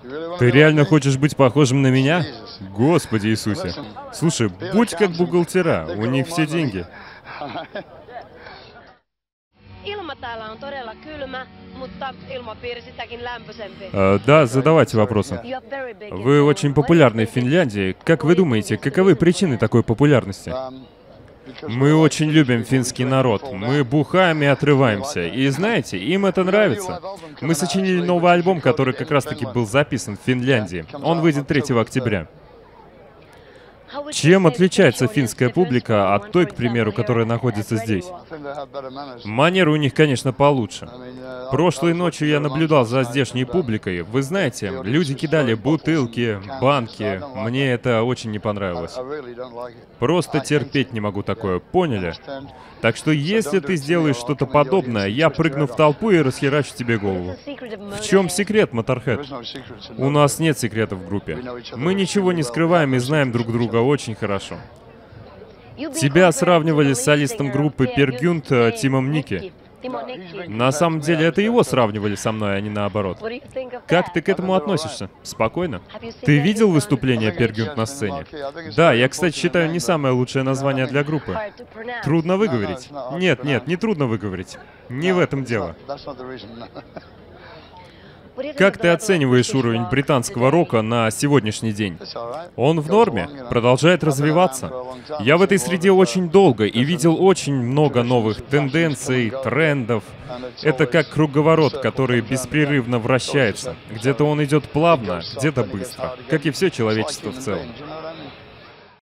Ты реально хочешь быть похожим на меня? Господи Иисусе. Слушай, будь как бухгалтера, у них все деньги. Ilma täällä on todella kylmä, mutta ilmapiiri sitäkin lämpöisempi. Да, задавайте вопросы. You are very big in Вы очень Finland. популярны в Финляндии. Как вы думаете, каковы причины такой популярности? Мы очень любим финский народ. Мы бухаем и отрываемся. И знаете, им это нравится. Мы сочинили новый альбом, который как раз-таки был записан в Финляндии. Он выйдет 3 октября. How would you Чем say отличается the audience финская differs публика from от one, той, for к примеру, example, которая here находится at здесь? Radio? Манеры у них, конечно, получше. Прошлой ночью я наблюдал за здешней публикой. Вы знаете, люди кидали бутылки, банки. Мне это очень не понравилось. Просто терпеть не могу такое, поняли? Так что если ты сделаешь что-то подобное, я прыгну в толпу и расхерачу тебе голову. В чем секрет, Motorhead? У нас нет секретов в группе. Мы ничего не скрываем и знаем друг друга очень хорошо. Тебя сравнивали с солистом группы Peer Gynt Тимом Ники. На самом деле это его сравнивали со мной, а не наоборот. Как ты к этому относишься? Спокойно? Ты видел выступление Peer Gynt на сцене? Да, я, кстати, считаю, не самое лучшее название для группы. Трудно выговорить. Нет, не трудно выговорить. Не в этом дело. Как ты оцениваешь уровень британского рока на сегодняшний день? Он в норме, продолжает развиваться. Я в этой среде очень долго и видел очень много новых тенденций, трендов. Это как круговорот, который беспрерывно вращается. Где-то он идет плавно, где-то быстро, как и все человечество в целом.